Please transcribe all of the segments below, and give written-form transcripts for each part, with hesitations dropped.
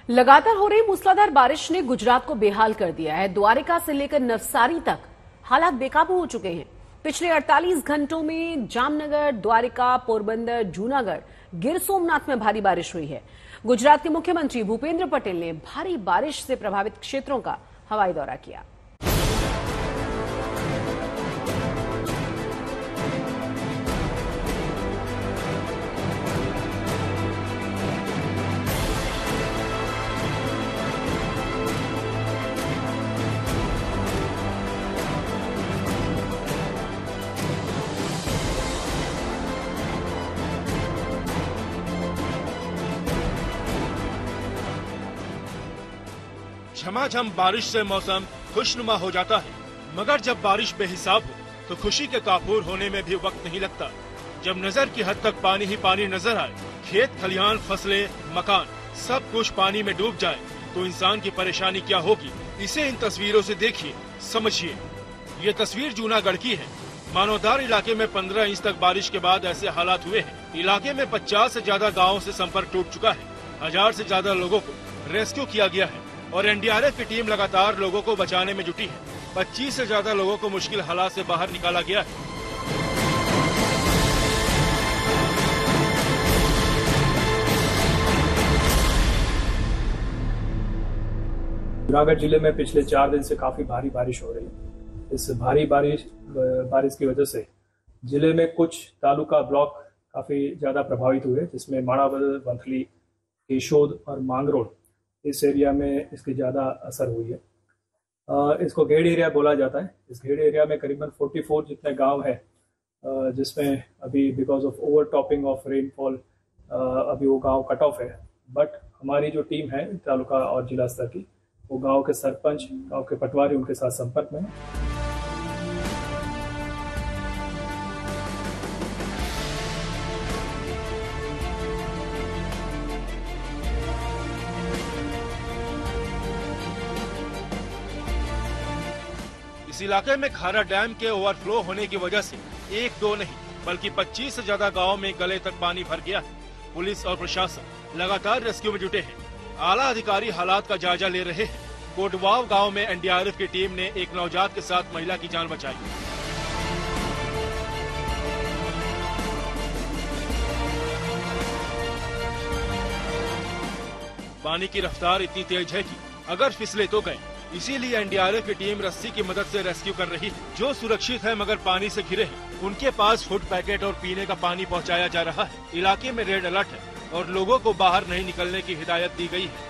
लगातार हो रही मूसलाधार बारिश ने गुजरात को बेहाल कर दिया है। द्वारिका से लेकर नवसारी तक हालात बेकाबू हो चुके हैं। पिछले 48 घंटों में जामनगर, द्वारिका, पोरबंदर, जूनागढ़, गिर सोमनाथ में भारी बारिश हुई है। गुजरात के मुख्यमंत्री भूपेंद्र पटेल ने भारी बारिश से प्रभावित क्षेत्रों का हवाई दौरा किया। झमाझम बारिश से मौसम खुशनुमा हो जाता है, मगर जब बारिश बेहिसाब हो तो खुशी के काफूर होने में भी वक्त नहीं लगता। जब नजर की हद तक पानी ही पानी नजर आए, खेत खलिहान, फसलें, मकान सब कुछ पानी में डूब जाए तो इंसान की परेशानी क्या होगी, इसे इन तस्वीरों से देखिए, समझिए। ये तस्वीर जूनागढ़ की है। मानोदार इलाके में 15 इंच तक बारिश के बाद ऐसे हालात हुए हैं। इलाके में 50 से ज्यादा गाँव से संपर्क टूट चुका है। 1000 से ज्यादा लोगों को रेस्क्यू किया गया है और एनडीआरएफ की टीम लगातार लोगों को बचाने में जुटी है। 25 से ज्यादा लोगों को मुश्किल हालात से बाहर निकाला गया है। जूनागढ़ जिले में पिछले 4 दिन से काफी भारी बारिश हो रही है। इस भारी बारिश की वजह से जिले में कुछ तालुका ब्लॉक काफी ज्यादा प्रभावित हुए, जिसमें माणावदर, वंथली, केशोद और मांगरोल, इस एरिया में इसकी ज़्यादा असर हुई है। इसको घेड़ एरिया बोला जाता है। इस घेड़ एरिया में करीबन 44 जितने गांव हैं, जिसमें अभी because of overtopping of rainfall अभी वो गांव कट ऑफ है। बट हमारी जो टीम है तालुका और जिला स्तर की, वो गांव के सरपंच, गांव के पटवारी उनके साथ संपर्क में है। इस इलाके में खारा डैम के ओवरफ्लो होने की वजह से 1-2 नहीं बल्कि 25 से ज्यादा गाँव में गले तक पानी भर गया है। पुलिस और प्रशासन लगातार रेस्क्यू में जुटे हैं। आला अधिकारी हालात का जायजा ले रहे हैं। कोटवाव गांव में एनडीआरएफ की टीम ने एक नवजात के साथ महिला की जान बचाई। पानी की रफ्तार इतनी तेज है कि अगर फिसले तो गए, इसीलिए एनडीआरएफ की टीम रस्सी की मदद से रेस्क्यू कर रही है। जो सुरक्षित है मगर पानी से घिरे हैं, उनके पास फूड पैकेट और पीने का पानी पहुंचाया जा रहा है। इलाके में रेड अलर्ट है और लोगों को बाहर नहीं निकलने की हिदायत दी गई है।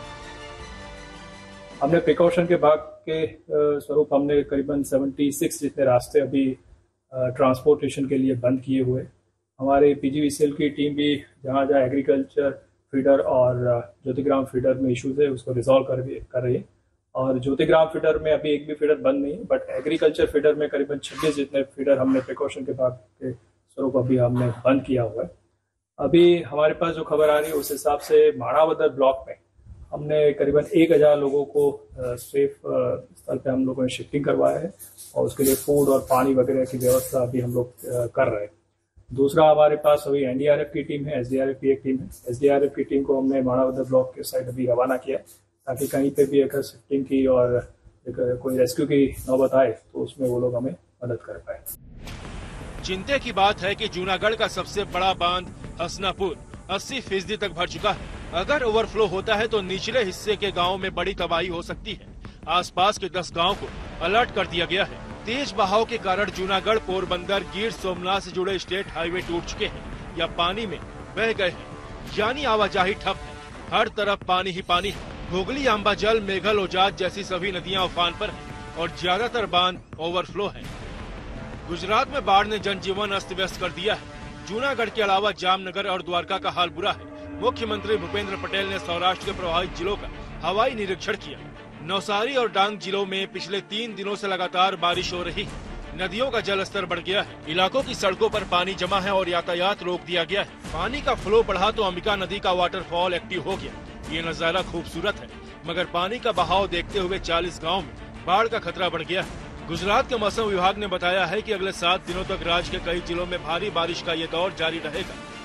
हमने प्रिकॉशन के भाग के स्वरूप हमने करीबन 76 जितने रास्ते अभी ट्रांसपोर्टेशन के लिए बंद किए हुए। हमारे पीजीवीसीएल की टीम भी जहाँ जहाँ एग्रीकल्चर फीडर और ज्योतिग्राम फीडर में इश्यूज है उसको रिजॉल्व कर रही है। और ज्योतिग्राम फीडर में अभी एक भी फीडर बंद नहीं है, बट एग्रीकल्चर फीडर में करीबन 26 जितने फीडर हमने प्रिकॉशन के भाग के स्वरूप अभी हमने बंद किया हुआ है। अभी हमारे पास जो खबर आ रही है उस हिसाब से माणावदर ब्लॉक में हमने करीबन 1000 लोगों को सेफ स्थल पे हम लोगों ने शिफ्टिंग करवाया है और उसके लिए फूड और पानी वगैरह की व्यवस्था अभी हम लोग कर रहे हैं। दूसरा, हमारे पास अभी एनडीआरएफ की टीम है, एसडीआरएफ की एक टीम है। एसडीआरएफ की टीम को हमने माणावदर ब्लॉक के साइड अभी रवाना किया है, ताकि कहीं पे भी अगर शिफ्टिंग की और कोई रेस्क्यू की नौबत आए तो उसमें वो लोग हमें मदद कर पाए। चिंता की बात है कि जूनागढ़ का सबसे बड़ा बांध हसनापुर 80% तक भर चुका है। अगर ओवरफ्लो होता है तो निचले हिस्से के गाँव में बड़ी तबाही हो सकती है। आसपास के 10 गाँव को अलर्ट कर दिया गया है। तेज बहाव के कारण जूनागढ़, पोरबंदर, गिर सोमनाथ से जुड़े स्टेट हाईवे टूट चुके हैं या पानी में बह गए हैं, यानी आवाजाही ठप है। हर तरफ पानी ही पानी है। हुगली, अंबाजल, मेघल, ओजाज जैसी सभी नदियां उफान पर हैं और ज्यादातर बांध ओवरफ्लो है। गुजरात में बाढ़ ने जनजीवन अस्त व्यस्त कर दिया है। जूनागढ़ के अलावा जामनगर और द्वारका का हाल बुरा है। मुख्यमंत्री भूपेंद्र पटेल ने सौराष्ट्र के प्रभावित जिलों का हवाई निरीक्षण किया। नवसारी और डांग जिलों में पिछले 3 दिनों से लगातार बारिश हो रही है। नदियों का जलस्तर बढ़ गया है। इलाकों की सड़कों पर पानी जमा है और यातायात रोक दिया गया है। पानी का फ्लो बढ़ा तो अंबिका नदी का वाटरफॉल एक्टिव हो गया। ये नजारा खूबसूरत है, मगर पानी का बहाव देखते हुए 40 गाँव में बाढ़ का खतरा बढ़ गया है। गुजरात के मौसम विभाग ने बताया है कि अगले 7 दिनों तक राज्य के कई जिलों में भारी बारिश का ये दौर जारी रहेगा।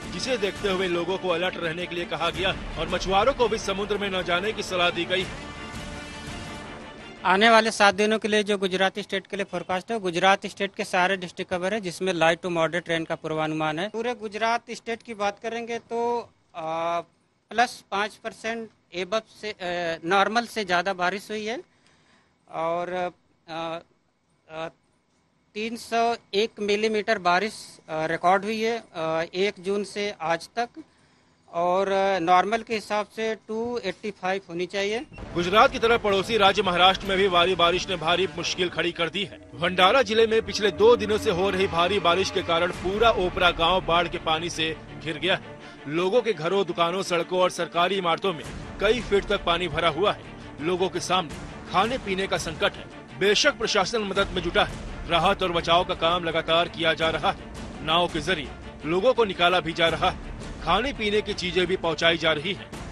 जिसे देखते हुए लोगों को अलर्ट रहने के लिए कहा गया और मछुआरों को भी समुद्र में न जाने की सलाह दी गई। आने वाले 7 दिनों के लिए जो गुजरात स्टेट के लिए फोरकास्ट है, गुजरात स्टेट के सारे डिस्ट्रिक्ट कवर है, जिसमें लाइट टू मॉडरेट रेन का पूर्वानुमान है। पूरे गुजरात स्टेट की बात करेंगे तो +5% एबव से नॉर्मल से ज़्यादा बारिश हुई है और 301 मिलीमीटर बारिश रिकॉर्ड हुई है 1 जून से आज तक, और नॉर्मल के हिसाब से 285 होनी चाहिए। गुजरात की तरह पड़ोसी राज्य महाराष्ट्र में भी भारी बारिश ने भारी मुश्किल खड़ी कर दी है। भंडारा जिले में पिछले 2 दिनों से हो रही भारी बारिश के कारण पूरा ओपरा गांव बाढ़ के पानी से घिर गया है। लोगों के घरों, दुकानों, सड़कों और सरकारी इमारतों में कई फीट तक पानी भरा हुआ है। लोगों के सामने खाने पीने का संकट है। बेशक प्रशासन मदद में जुटा है, राहत और बचाव का काम लगातार किया जा रहा है। नाव के जरिए लोगों को निकाला भी जा रहा है, खाने पीने की चीजें भी पहुंचाई जा रही हैं।